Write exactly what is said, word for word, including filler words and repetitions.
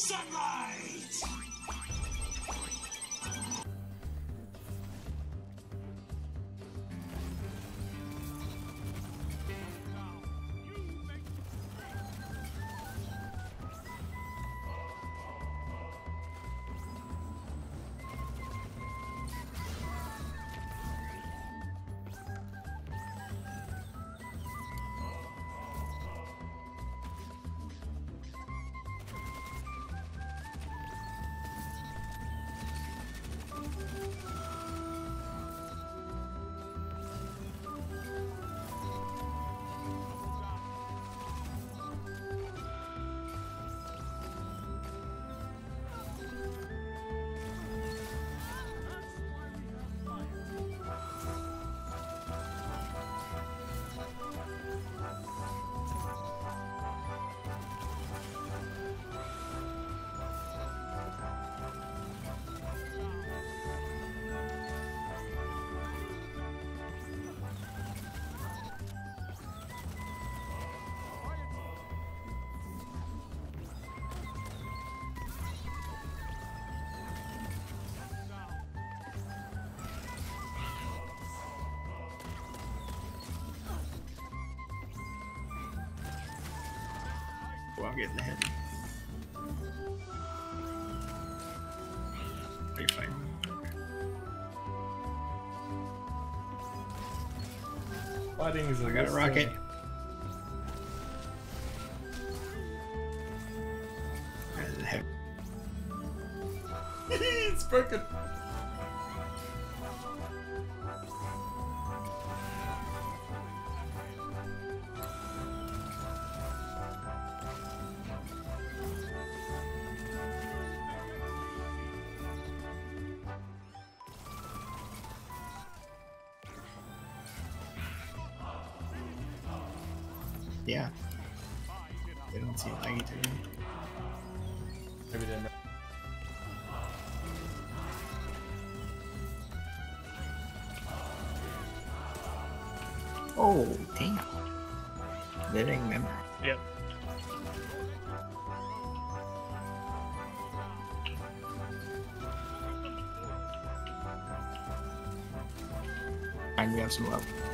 Sunlight! Well, I'm getting ahead. Are you fine? Fighting is a I got a rocket. Where the heck? It's broken. Yeah. They don't seem laggy to me. Maybe they're not. Oh, damn. Living member. Yep. And we have some love.